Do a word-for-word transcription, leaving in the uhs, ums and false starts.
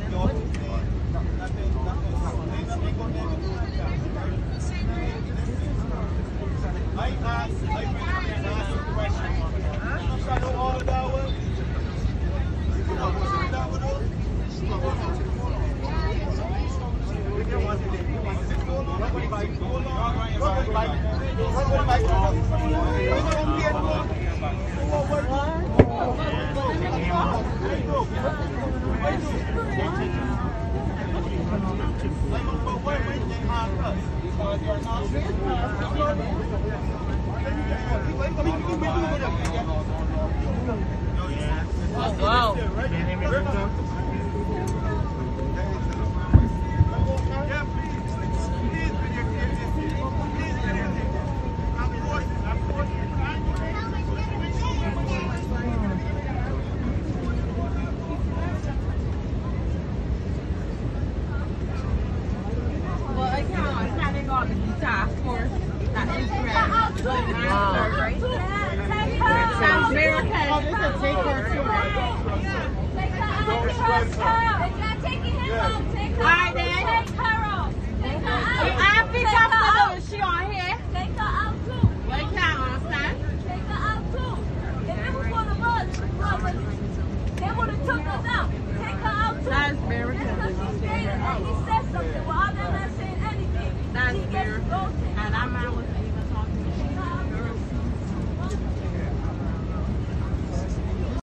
Wow. Well, I can't. I can't go on the task force. That Instagram. Wow. Right? Sounds American. Oh, this is a take care too. Take that out. It's not taking him out.